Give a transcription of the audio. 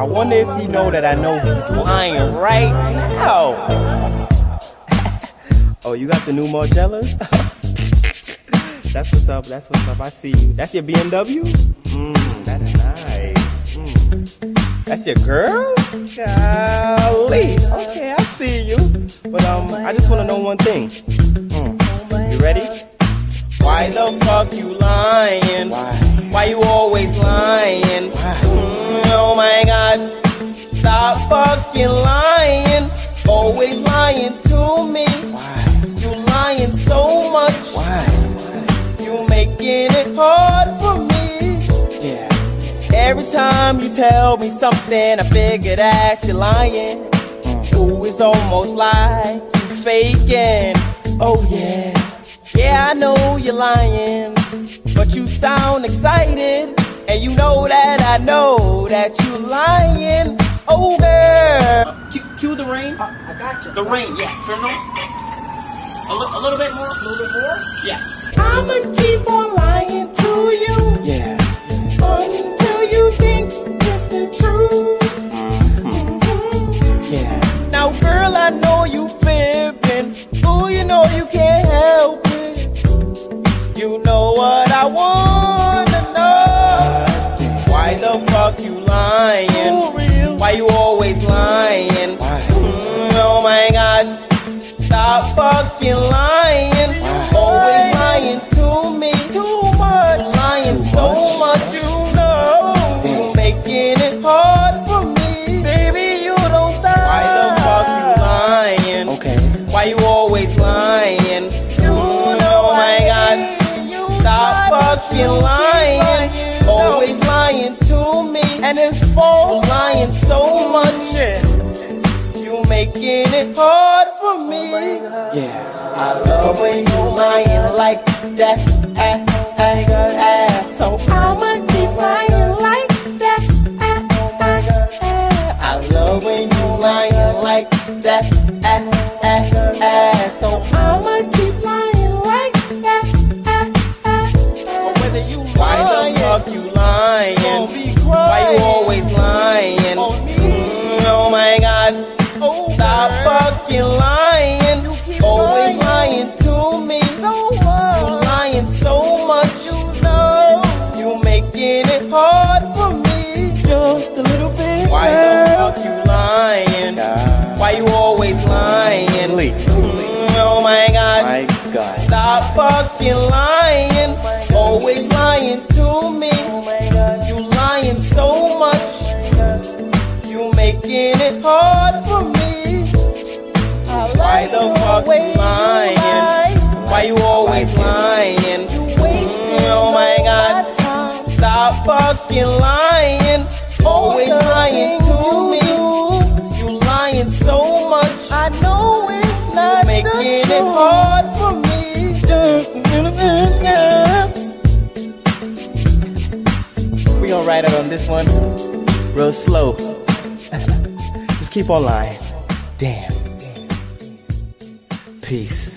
I wonder if he know that I know he's lying right now. Oh, you got the new Margellas? That's what's up, that's what's up, I see you. That's your BMW? That's nice. That's your girl? Golly. Okay, I see you. But I just wanna know one thing. You ready? Why the fuck you lying? Why you always lying? Oh my God. Stop fucking lying. Always lying to me. You lying so much. You making it hard for me. Every time you tell me something, I figure that you're lying. Ooh, it's almost like you faking. Oh yeah. Yeah, I know you're lying, but you sound excited, and you know that I know that you lying. Oh girl. Cue the rain. I got you. The rain, yeah. Turn on. A little bit more. A little bit more. Yeah. I'ma keep on lying to you. Yeah. Until you think it's the truth. Yeah. Now girl, I know you fibbing. Ooh, you know you can't help it. You know what I wanna know. Why the fuck you lying? Why you always lying? Oh my God. Stop fucking lying. Always lying to me. Too much. Lying so much. You know. You making it hard for me. Baby, you don't stop. Why the fuck you lying? Okay. Why you always lying? You know, oh my God. Stop fucking lying. Always lying to me. And it's false. Lying so much. You making it hard for me. Yeah. I love when you lying like that. So I'ma keep lying like that. I love when you lying like that. So I'ma keep lying like that. Whether you lying, why the fuck you lying? Why you always lying? Oh my God. Stop fucking lying. Always lying to me. You lying so much. You know. You making it hard for me. Just a little bit. Why the fuck you lying? Why you always lying? Oh my God. Stop fucking lying. Always lying to me. You lying so much. You making it hard for me. Why the fuck you lying? Why you always lying? Oh my God. Stop fucking lying. Always lying to me. You lying so much. I know it's not making it hard for me. We gonna ride out on this one real slow. Just keep on lying. Damn. Peace.